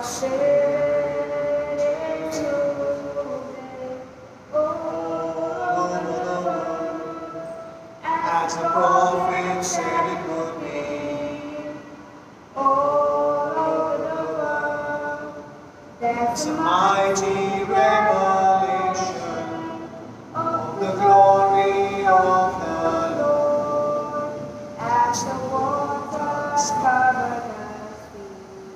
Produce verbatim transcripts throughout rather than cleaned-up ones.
As the prophet said it would be. All over the world, there's a mighty revelation of the glory of the Lord, as the waters cover the sea.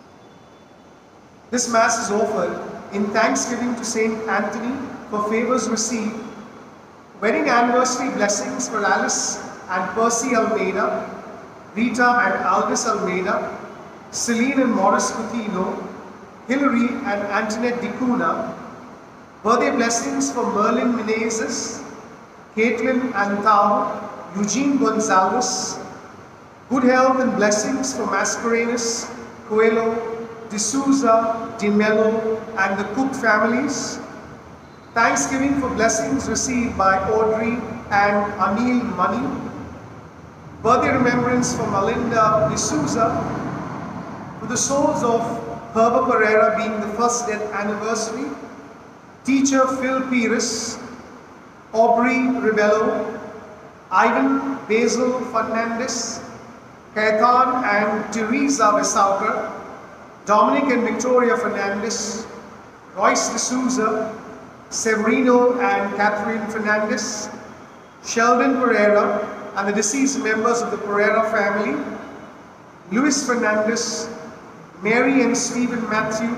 This Mass is offered in thanksgiving to Saint Anthony for favors received, wedding anniversary blessings for Alice and Percy Almeida, Rita and Aldous Almeida, Celine and Morris Coutinho, Hilary and Antoinette Dicuna, birthday blessings for Merlin Menezes, Caitlin Antao, Eugene Gonzalez, good health and blessings for Mascarenas, Coelho, D'Souza, Di Mello, and the Cook families. Thanksgiving for blessings received by Audrey and Anil Mani. Birthday remembrance for Melinda D'Souza. For the souls of Herba Pereira being the first death anniversary. Teacher Phil Pires, Aubrey Ribello, Ivan Basil Fernandez, Kaithan and Teresa Vesauker, Dominic and Victoria Fernandez, Royce D'Souza, Severino and Catherine Fernandez, Sheldon Pereira and the deceased members of the Pereira family, Luis Fernandez, Mary and Stephen Matthew,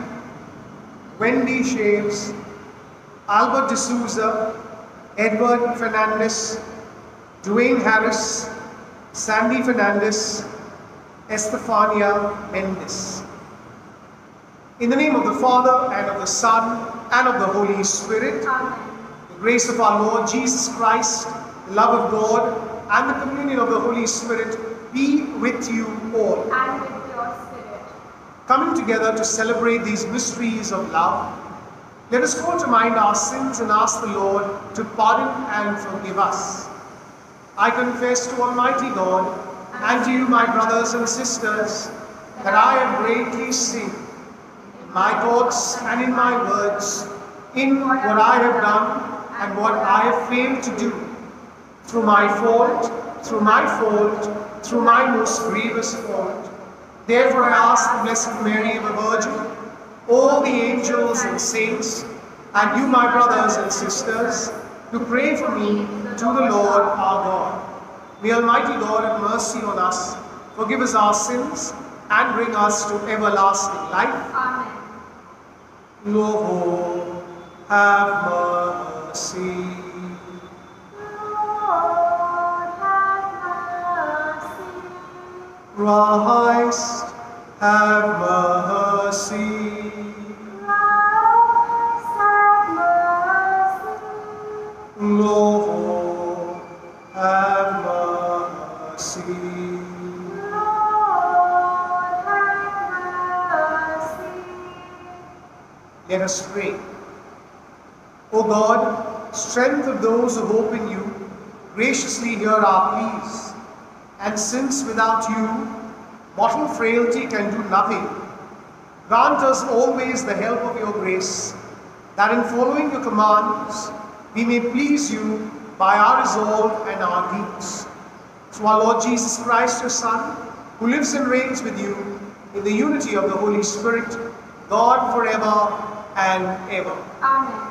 Wendy Shaves, Albert D'Souza, Edward Fernandez, Dwayne Harris, Sandy Fernandez, Estefania Mendes. In the name of the Father, and of the Son, and of the Holy Spirit, Amen. The grace of our Lord Jesus Christ, the love of God, and the communion of the Holy Spirit be with you all. And with your spirit. Coming together to celebrate these mysteries of love, let us call to mind our sins and ask the Lord to pardon and forgive us. I confess to Almighty God and to you, my brothers and sisters, that I have greatly sinned in my thoughts and in my words, in what I have done and what I have failed to do, through my fault, through my fault, through my most grievous fault. Therefore I ask the Blessed Mary, the Virgin, all the angels and saints, and you, my brothers and sisters, to pray for me to the Lord our God. May Almighty God have mercy on us, forgive us our sins, and bring us to everlasting life. Amen. Lord, have mercy. Lord, have mercy. Christ, have mercy. Christ, have mercy. Lord, have mercy. Lord, have mercy. Let us pray. O God, strength of those who hope in you, graciously hear our pleas. And since without you, mortal frailty can do nothing, grant us always the help of your grace, that in following your commands, we may please you by our resolve and our deeds. Through our Lord Jesus Christ, your Son, who lives and reigns with you in the unity of the Holy Spirit, God forever and ever. Amen.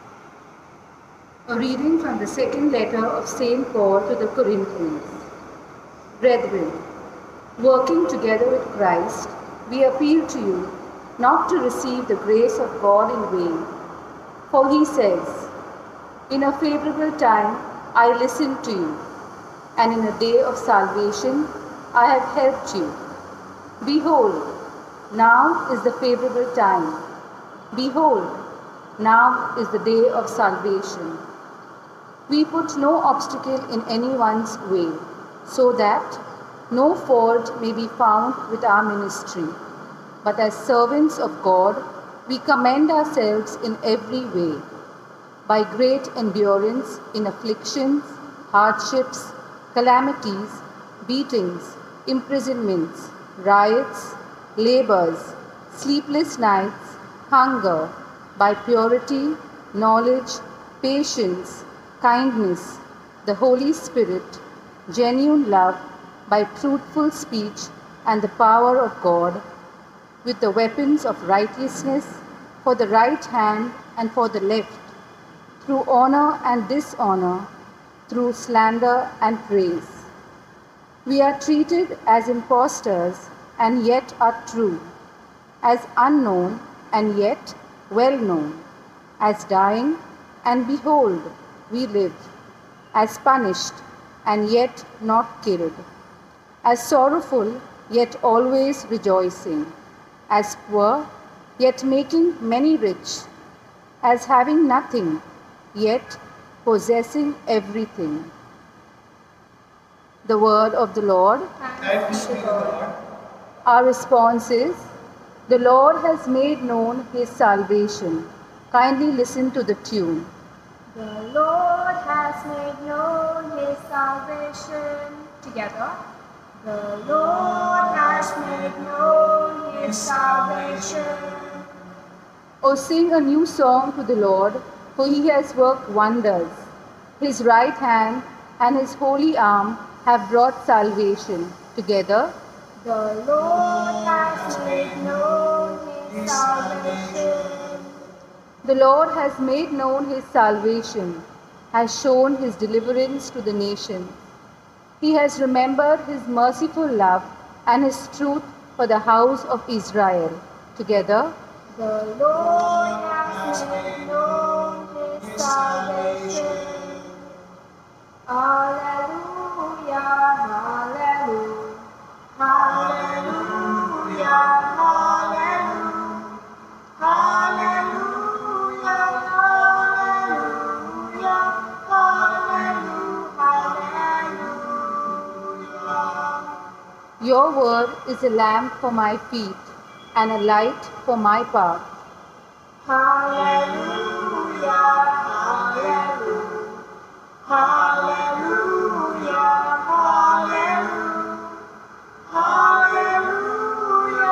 A reading from the second letter of Saint Paul to the Corinthians. Brethren, working together with Christ, we appeal to you not to receive the grace of God in vain. For he says, in a favorable time I listened to you, and in a day of salvation I have helped you. Behold, now is the favorable time. Behold, now is the day of salvation. We put no obstacle in anyone's way, so that no fault may be found with our ministry. But as servants of God, we commend ourselves in every way, by great endurance in afflictions, hardships, calamities, beatings, imprisonments, riots, labors, sleepless nights, hunger, by purity, knowledge, patience, kindness, the Holy Spirit, genuine love, by truthful speech and the power of God, with the weapons of righteousness for the right hand and for the left, through honor and dishonor, through slander and praise. We are treated as impostors and yet are true, as unknown and yet well known, as dying and behold, we live, as punished and yet not killed, as sorrowful yet always rejoicing, as poor yet making many rich, as having nothing yet possessing everything. The word of the Lord. Thanks be to God. Our response is, the Lord has made known his salvation. Kindly listen to the tune. The Lord has made known his salvation. Together. The Lord has made known his salvation. O sing a new song to the Lord, for he has worked wonders. His right hand and his holy arm have brought salvation. Together. The Lord has made known his salvation. The Lord has made known his salvation, has shown his deliverance to the nations. He has remembered his merciful love and his truth for the house of Israel. Together. The Lord has made known his salvation. Hallelujah, hallelujah, hallelujah, hallelujah, hallelujah, hallelujah, hallelujah. Your word is a lamp for my feet and a light for my path. Hallelujah, hallelujah, hallelujah, hallelujah, hallelujah,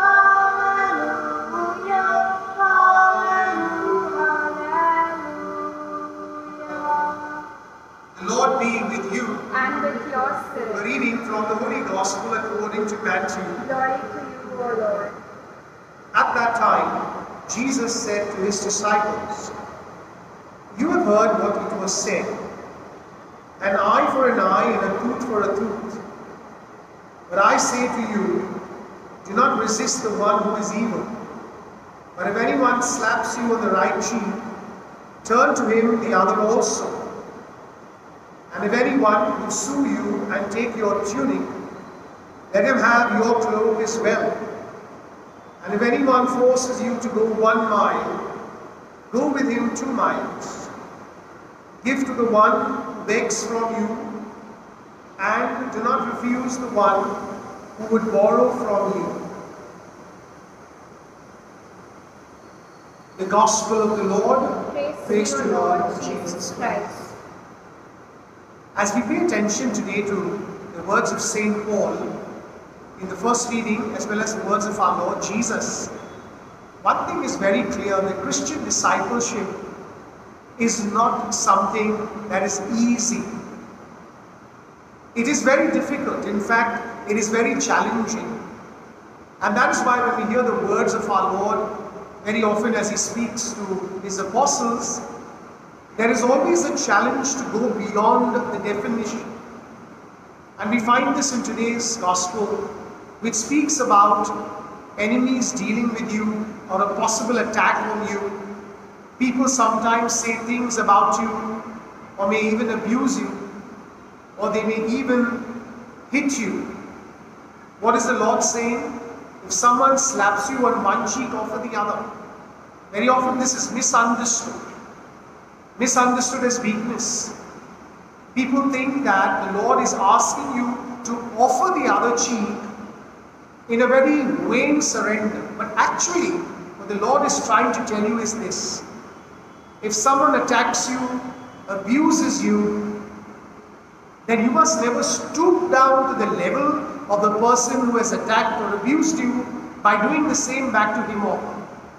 hallelujah, hallelujah. The Lord be with you. And with your A spirit, reading from the Holy Gospel according to Matthew. glory to you, O Lord. At that time, Jesus said to his disciples, "You have heard what it was said, an eye for an eye and a tooth for a tooth. But I say to you, do not resist the one who is evil. But if anyone slaps you on the right cheek, turn to him the other also. And if anyone would sue you and take your tunic, let him have your cloak as well. And if anyone forces you to go one mile, go with him two miles. Give to the one who begs from you, and do not refuse the one who would borrow from you." The Gospel of the Lord. Praise, Praise to to you, you, Lord Lord Jesus Jesus Christ. As we pay attention today to the words of Saint Paul in the first reading, as well as the words of our Lord Jesus, one thing is very clear: that Christian discipleship is not something that is easy. It is very difficult. In fact, it is very challenging. And that is why when we hear the words of our Lord, very often as he speaks to his apostles, there is always a challenge to go beyond the definition. And we find this in today's gospel, which speaks about enemies dealing with you or a possible attack on you. People sometimes say things about you, or may even abuse you, or they may even hit you. What is the Lord saying? If someone slaps you on one cheek, offer the other. Very often this is misunderstood. Misunderstood as weakness. People think that the Lord is asking you to offer the other cheek in a very vain surrender. But actually, what the Lord is trying to tell you is this: if someone attacks you, abuses you, then you must never stoop down to the level of the person who has attacked or abused you, by doing the same back to him or her.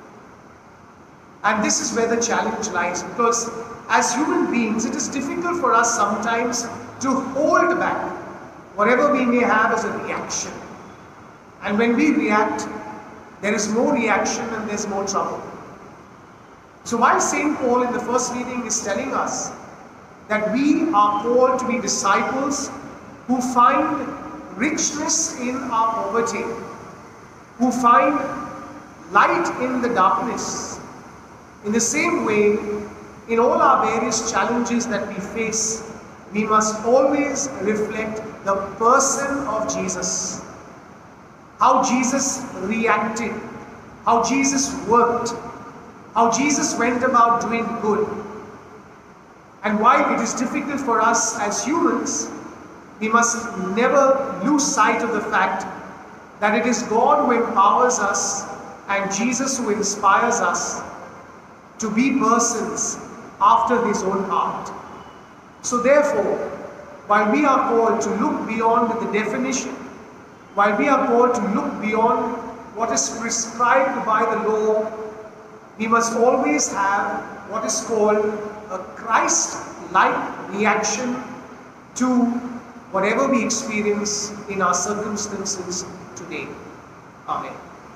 And this is where the challenge lies, because as human beings, it is difficult for us sometimes to hold back whatever we may have as a reaction. And when we react, there is more reaction and there's more trouble. So while Saint Paul in the first reading is telling us that we are called to be disciples who find richness in our poverty, who find light in the darkness, in the same way, in all our various challenges that we face, we must always reflect the person of Jesus. How Jesus reacted, how Jesus worked, how Jesus went about doing good. And while it is difficult for us as humans, we must never lose sight of the fact that it is God who empowers us and Jesus who inspires us to be persons after his own heart. So therefore, while we are called to look beyond the definition, while we are called to look beyond what is prescribed by the law, we must always have what is called a Christ-like reaction to whatever we experience in our circumstances today. Amen.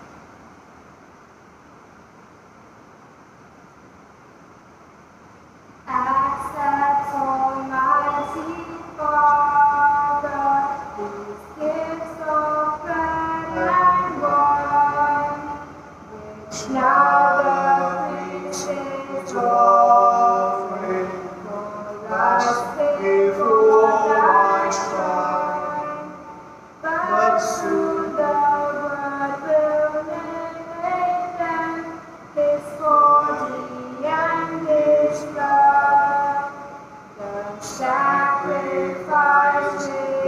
Accept, Almighty Father, these gifts of bread and wine, which now the Christians offering for us before thy shrine. But soon the word will make them his body and his blood, the sacrifice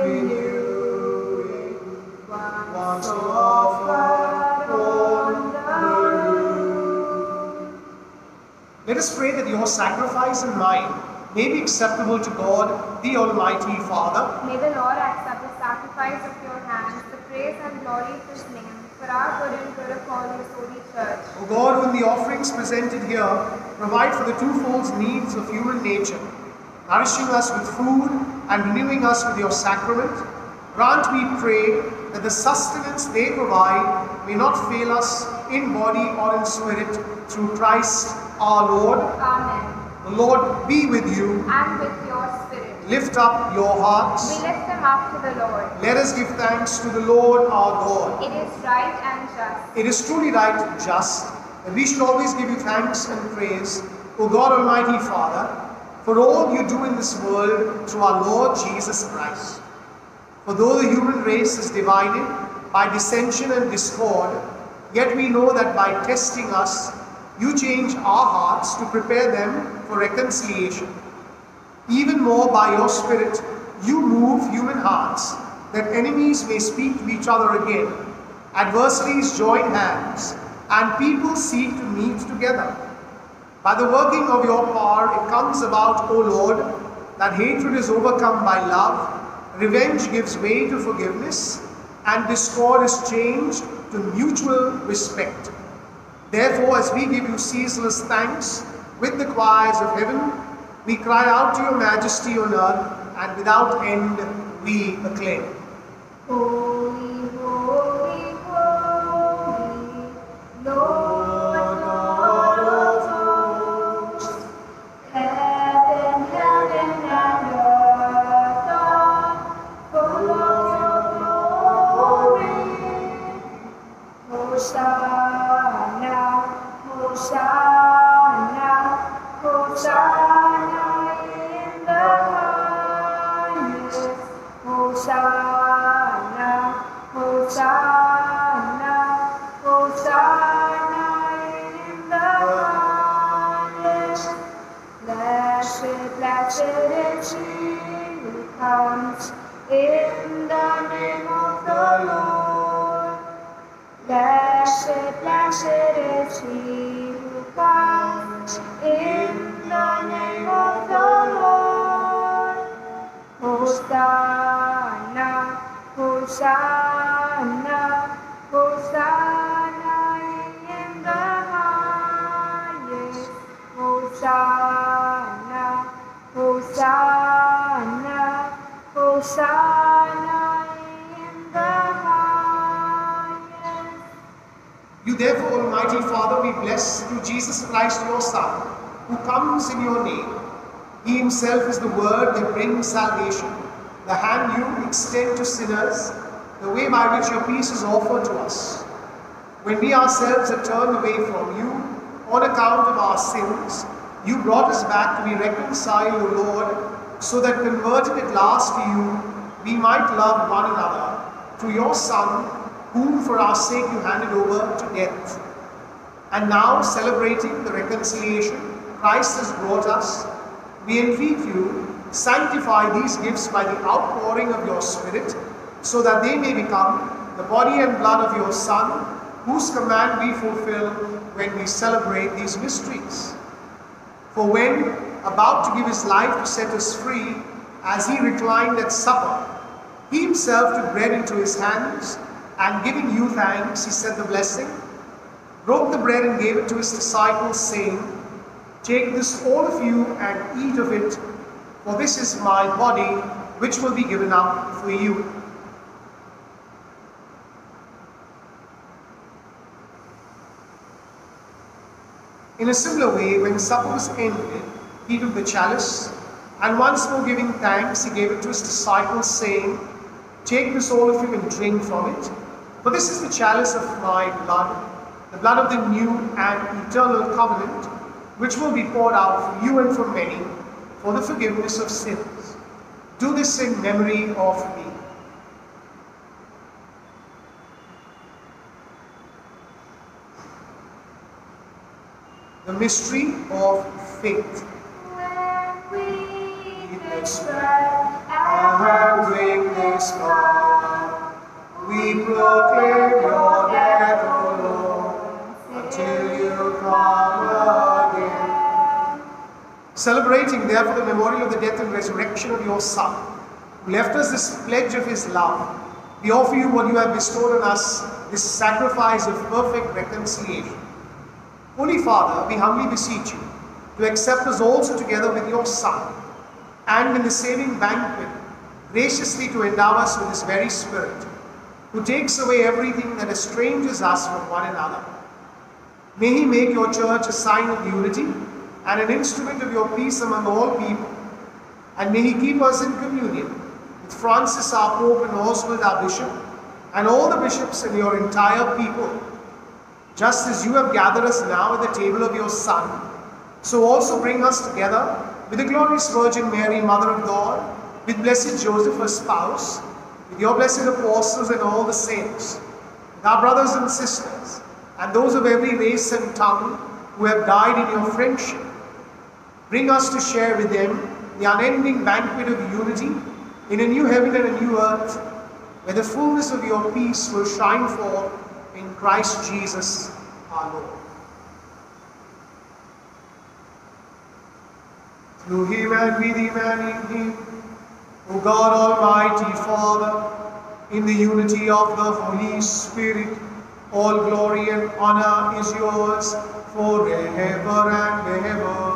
renewing, once offered on the rood. Let us pray that your sacrifice and mine may be acceptable to God, the Almighty Father. May the Lord accept the sacrifice of your hands, the praise and glory of his name, for our good and good of all his holy church. O God, who in the offerings presented here provide for the twofold needs of human nature, nourishing us with food and renewing us with your sacrament, grant, we pray, that the sustenance they provide may not fail us in body or in spirit, through Christ our Lord. Amen. The Lord be with you. And with your spirit. Lift up your hearts. We lift them up to the Lord. Let us give thanks to the Lord our God. It is right and just. It is truly right and just that we should always give you thanks and praise, O God Almighty Father, for all you do in this world through our Lord Jesus Christ. For though the human race is divided by dissension and discord, yet we know that by testing us, you change our hearts to prepare them for reconciliation. Even more by your Spirit, you move human hearts, that enemies may speak to each other again, adversaries join hands, and people seek to meet together. By the working of your power, it comes about, O Lord, that hatred is overcome by love, revenge gives way to forgiveness, and discord is changed to mutual respect. Therefore, as we give you ceaseless thanks with the choirs of heaven, we cry out to your majesty on earth, and without end we acclaim. Holy, holy, holy, Lord God of hosts, heaven, heaven, and earth are full of your glory. Hosanna, Hosanna, Hosanna in the highest. Hosanna, Hosanna, Hosanna in the highest. Blessed, blessed is he who comes in the name of the Lord. Blessed, blessed is he who comes in the name of the Lord. Hosanna, Hosanna, Hosanna. Hosanna in the highest. You therefore, Almighty Father, we bless through Jesus Christ, your Son, who comes in your name. He himself is the word that brings salvation, the hand you extend to sinners, the way by which your peace is offered to us. When we ourselves had turned away from you on account of our sins, you brought us back to be reconciled, O Lord, so that converted at last to you, we might love one another through your Son, whom for our sake you handed over to death. And now, celebrating the reconciliation Christ has brought us, we entreat you, sanctify these gifts by the outpouring of your Spirit, so that they may become the body and blood of your Son, whose command we fulfill when we celebrate these mysteries. For when about to give his life to set us free, as he reclined at supper, he himself took bread into his hands, and giving you thanks, he said the blessing, broke the bread and gave it to his disciples, saying, "Take this, all of you, and eat of it, for this is my body, which will be given up for you." In a similar way, when supper was ended, he took the chalice, and once more giving thanks, he gave it to his disciples, saying, "Take this, all of you, and drink from it, for this is the chalice of my blood, the blood of the new and eternal covenant, which will be poured out for you and for many, for the forgiveness of sins. Do this in memory of me." The mystery of faith. When we Eat eat this this bread bread and drink this cup, we proclaim your death, O Lord, until you come again. Celebrating therefore the memorial of the death and resurrection of your Son, who left us this pledge of his love, we offer you what you have bestowed on us, this sacrifice of perfect reconciliation. Holy Father, we humbly beseech you to accept us also together with your Son, and in the saving banquet, graciously to endow us with his very Spirit, who takes away everything that estranges us from one another. May he make your church a sign of unity and an instrument of your peace among all people, and may he keep us in communion with Francis our Pope and Oswald our Bishop, and all the bishops and your entire people. Just as you have gathered us now at the table of your Son, so also bring us together with the glorious Virgin Mary, Mother of God, with blessed Joseph, her spouse, with your blessed apostles and all the saints, with our brothers and sisters, and those of every race and tongue who have died in your friendship. Bring us to share with them the unending banquet of unity in a new heaven and a new earth, where the fullness of your peace will shine forth in Christ Jesus our Lord. Through him and with him and in him, O God Almighty Father, in the unity of the Holy Spirit, all glory and honor is yours forever and ever.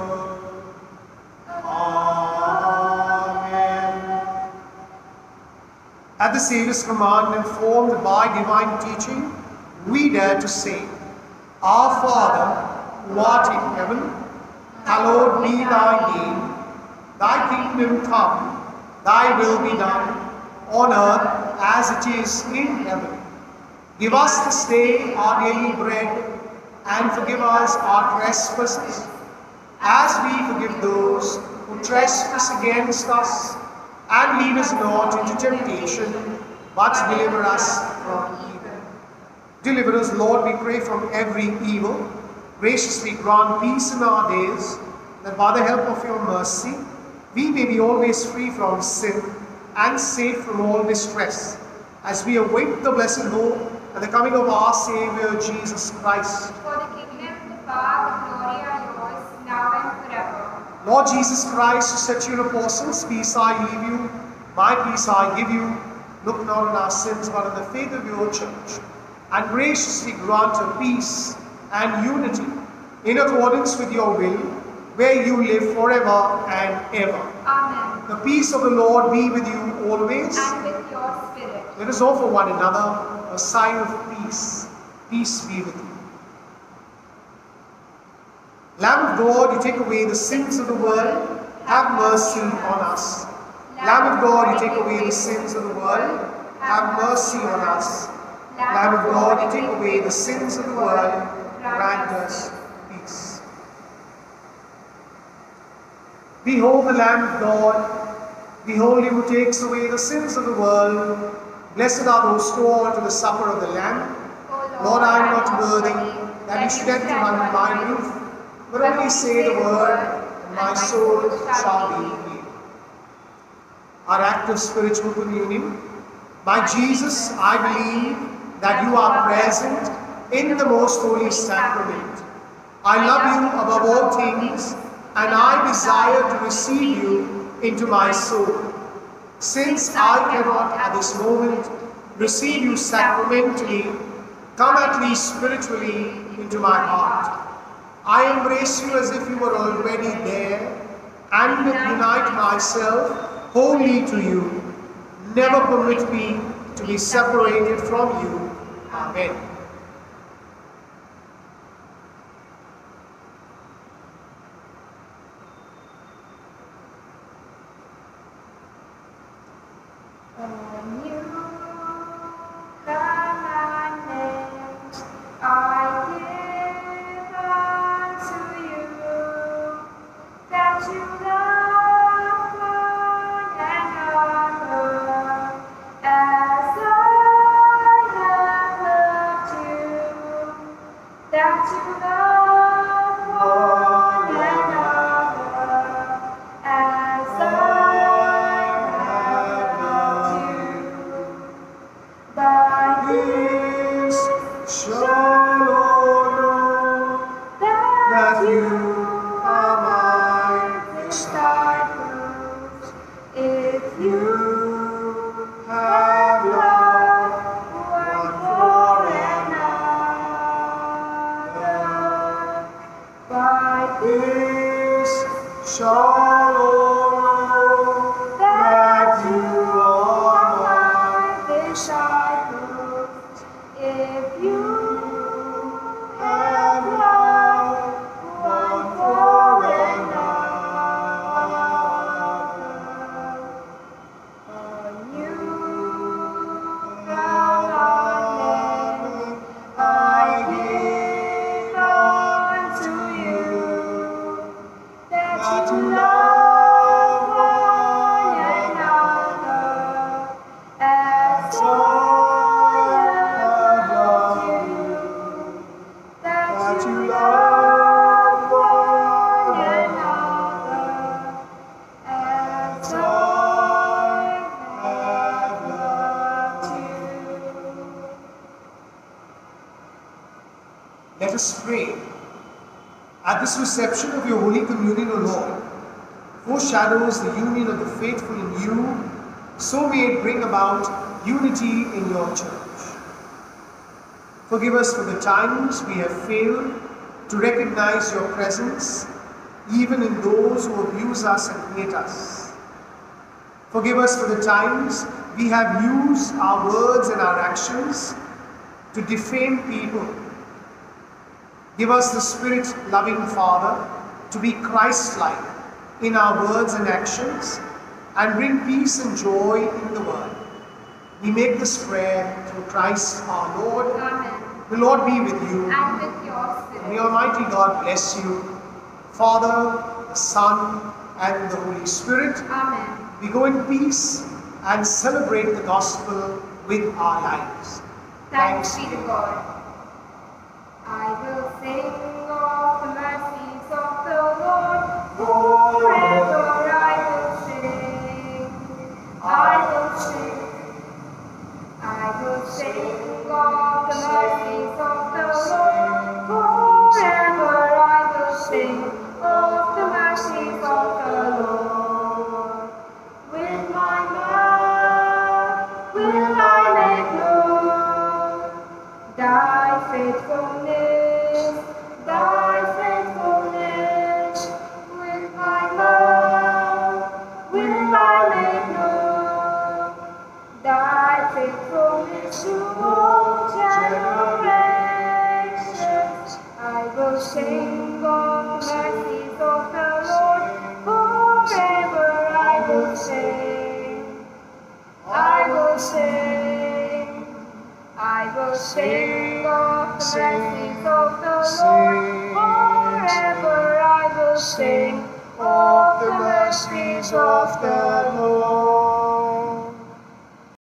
Amen. At the Saviour's command, informed by divine teaching, we dare to say, Our Father, who art in heaven, hallowed be thy name. Thy kingdom come, thy will be done, on earth as it is in heaven. Give us this day our daily bread, and forgive us our trespasses, as we forgive those who trespass against us. And lead us not into temptation, but deliver us from evil. Deliver us, Lord, we pray, from every evil. Graciously grant peace in our days, that by the help of your mercy, we may be always free from sin and safe from all distress, as we await the blessed hope and the coming of our Saviour, Jesus Christ. For the kingdom, the power, the glory are yours, now and forever. Lord Jesus Christ, who said to your apostles, Peace I leave you, my peace I give you, look not on our sins, but on the faith of your church, and graciously grant her peace and unity in accordance with your will, where you live forever and ever. Amen. The peace of the Lord be with you always. And with your spirit. Let us offer one another a sign of peace. Peace be with you. Lamb of God, you take away the sins of the world. Have mercy on us. Lamb of God, you take away the sins of the world. Have mercy on us. Lamb of God, you take away the sins of the world. Grant us peace. Behold the Lamb of God. Behold him who takes away the sins of the world. Blessed are those called to the supper of the Lamb. Lord, I am not worthy that you should enter under my roof, but only say the word, and my soul shall be healed. Our act of spiritual communion. By Jesus, I believe that you are present in the most holy sacrament. I love you above all things, and I desire to receive you into my soul. Since I cannot at this moment receive you sacramentally, come at least spiritually into my heart. I embrace you as if you were already there, and unite myself wholly to you. Never permit me to be separated from you. Amen. On you commandment I give unto you, that you love one another as I have loved you, that you love one another as I have loved you. By This shall all know that you are my disciples, if you have love one for another. By this shall all know that you are my disciples, if you have love one for another. on you commandment I give unto you, that you love one another as I have loved you, that you love one another as I have loved you. Let us pray. At this reception of your Holy Communion, O Lord, foreshadows the union of the faithful in you, so may it bring about unity in your church. Forgive us for the times we have failed to recognize your presence, even in those who abuse us and hate us. Forgive us for the times we have used our words and our actions to defame people. Give us the Spirit-loving Father to be Christ-like in our words and actions, and bring peace and joy in the world. We make this prayer through Christ our Lord. Amen. The Lord be with you. And with your May spirit. Almighty God bless you, Father, the Son, and the Holy Spirit. Amen. We go in peace and celebrate the gospel with our lives. Thanks be to God. I will sing of the mercies of the Lord. Forever I will sing. I will sing. I will sing of the mercies of the Lord. Forever I will sing of the mercies of the Lord. With my mouth will I make known thy faithfulness, thy faithfulness. will sing of the mercies of the Lord. Forever I will sing. I will sing. I will sing of the mercies of the Lord. Forever I will sing of the mercies of the Lord.